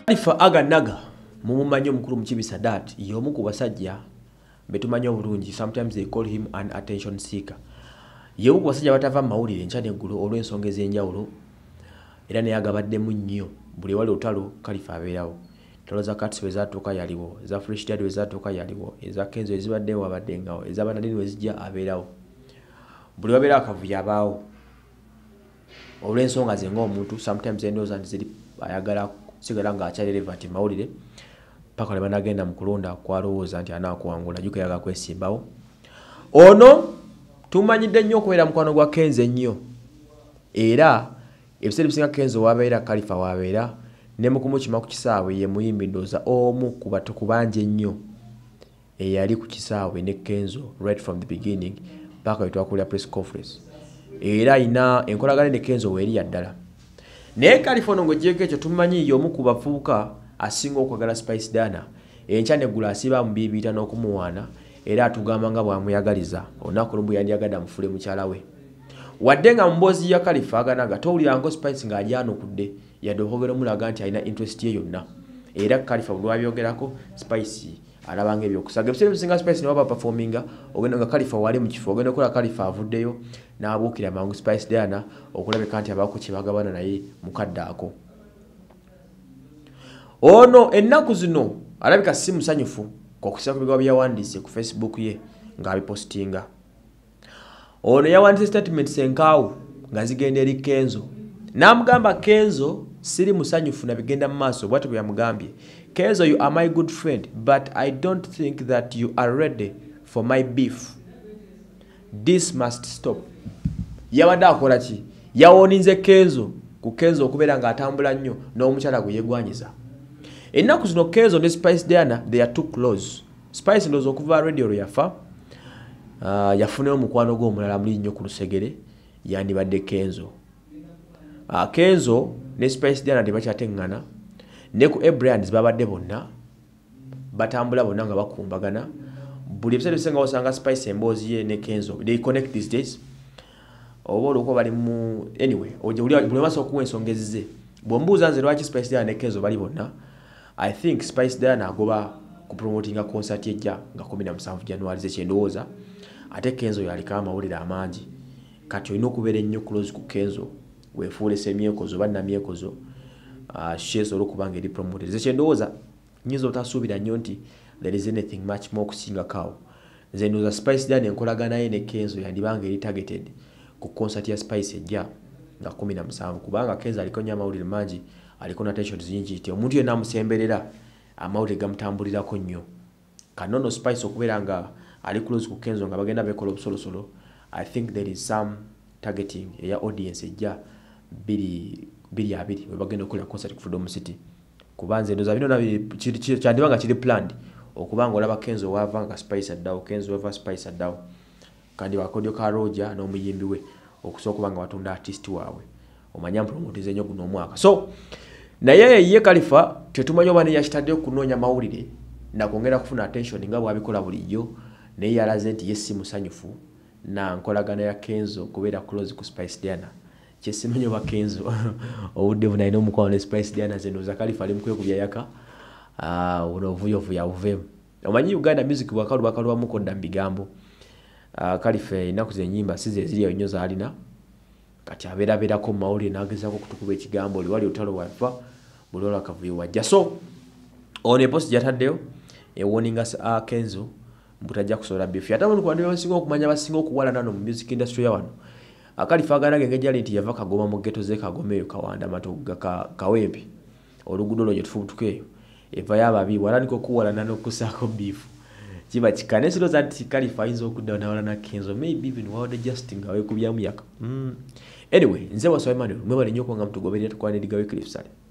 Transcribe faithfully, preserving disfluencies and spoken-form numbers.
Khalifa Aganaga mumumanyi omukulu mu Kibi Sadat y'omu ku basajja betumanyi obulungi. Sometimes they call him an attention seeker. Y'omu ku basajja batava mawulire nkya n'eggulu olw'ensonga ez'enjawulo era naye agabaddemu nnyo buli wali olutalo Khalifa abeerawo. Entalo za Katsi bwe zaatuuka yaliwo, eza Fresh Dad bwe zaatuuka yaliwo, eza Kenzo ezibaddewo abaddengawo, eza Banadini bwe zijja abeerawo. Buli wabeera akavuyo abaawo olw'ensonga ze ng'omuntu. Sometimes endowooza nti ziri ayagala sigala nga akyali relevant mawulire paka ne banagenda mu kulonda kwalowooza nti anaakuwangula jjuko yaga kwesimbawo. Ono tumanyidde nnyo okubeera mukwano gwa Kenzo ennyo era ebiseera bisinga Kenzo wabeera Khalifa wabeera ne mu kumukima ku kisaawe ye muyimbi ndooza omu ku bato kubanja ennyo eyali ku kisaawe ne Kenzo right from the beginning paka we twakulira press conference era ina enkolagana ne Kenzo weeri yaddala. Naye Khalifa ono ng'oggyeko ekyo tumanyi y'omu ku bavubuka asinga okwagala Spice Dana. Enkya n'eggulu asiba amubiibiita n'okumuwaana era atugamba nga bw'amuyagaliza olunaku lumu yandiyagadde amufule mukyala we. Wadde nga mu mboozi ya Khalifa Aganaga towulirango Spice ng'ajyanukudde yadde okwogera omulaga nti alina interest ye yonna era Khalifa bwe lwabyogerako Spice alabanga ebyokusaga. Ebiseera bisinga Spice ne waba performinga ogenda nga Khalifa wali mu kifo ogenda okola Khalifa avuddeyo n'abuukira mangu Spice Dana okulabika nti abaako kye bagabana naye mukadde ako. Ono ennaku zino alabika si musanyufu kw'okusiba ku bigambo byawandiise ku Facebook ye ng'abipostinga. Ono yawandiise statement enkaawu nga zigenda eri Kenzo n'amugamba Kenzo siri musanyufu na bigenda mu maaso bw'atyo bwe yamugambye. Kenzo, you are my good friend but I don't think that you are ready for my beef. This must stop. Yabadde akola ki? Yawoninze Kenzo ku Kenzo okubeera ng'atambula nnyo n'omukyala gwe yeegwanyiza. Ennaku zino Kenzo ne Spice Dana they are too close. Spice ndowooza okuva radio lwe yafa uh, yafunayo omukwano gwe omulala muli nnyo ku lusegere yandibadde Kenzo. Uh, Kenzo ne Spice Dana tebakyateŋŋana ne ku Abrams babadde bonna batambula bonna nga bakumbagana. Buli ebiseera bisinga osanga Spice emboozi ye ne Kenzo they connect these days. Oba olwokuba bali mu anyway buli maaso okuwa ensonga ezize bw'ombuuza nze lwaki Spice Dana ne Kenzo bali bonna. I think Spice Dana agoba ku promotinga concert ejja nga kumi na musanvu January zekyendowooza ate Kenzo yaliko amawulire amangi kati olina okubeera ennyo close ku Kenzo weefuule semyekozo banna myekozo uh, sheso olwokubanga eri promoted zekyendowooza nyinza otasuubira nnyo nti there is anything much more kusinga kawo. Nze ndowooza Spice Dana enkolagana ye ne Kenzo yandibanga eri targeted ku concert ya Spice ejja nga kumi na musanvu kubanga Kenzo aliko nnyo amawulire mangi aliko na tension zingi nti omuntu yenna amusemberera amawulire gamutambulirako nnyo. Kanono Spice okubeera nga ali close ku Kenzo nga bagenda bekola obusolosolo I think there is some targeting eya audience ejja biri biri abiri we bagenda okola concert ku Freedom City kubanze ndoza bino nabiri kyandibanga kiri planned okubanga olaba Kenzo wava nga Spice addawo Kenzo wava Spice addawo kandi bakodyo ka Roger n'omuyimbi we okusobola kubanga batunda artist waabwe omanya promotize nnyo guno omwaka. So naye ye Khalifa tetumanyi oba ne yakitaddeyo kunoonya mawulire na kwongera kufuna attention nga bw'abikola bulijjo naye yalaze nti ye si musanyufu na nkolagana ya Kenzo kubeera close ku Spice Dana. Kyesimanyi oba Kenzo obudde bunalina omukwano ne Spice Dana ze ndowooza Khalifa ali mukwekubya yaka uh, onovuyovuya uvemu. Omanyi Uganda music bwakalu bakalwamu kodda mu bigambo uh, Khalifa ennaku z'ennyimba si ze ziri nnyo z'alina kati abeerabeerako mu mawulire n'agezaako okutukuba ekigambo oli wali olutalo wafa buli olwo akavuyo wajja. So ono eposti gyataddeyo ewoninga uh, Kenzo mbutajja kusobola beef ate abantu kwandi basinga okumanya basinga okuwalana no mu music industry ya wano. Khalifa Aganaga engeri gyali nti yava Kagoma mu ghetto ze Kagoma eyo Kawanda Matoga ka Kawempe oluguudo lwo gye tufubutuka eyo eva y'ababi wala niko okuwalana n'okusaako beef kiba kikane siroza nti Khalifa ayinza okudda nawalana Kenzo maybe even wawade Justin nga weekubyamu yaka. mm. Anyway nze waswa Emmanuel mwebale nnyo okuba nga mutugoberera tukwana ediga Wycliffe Sale.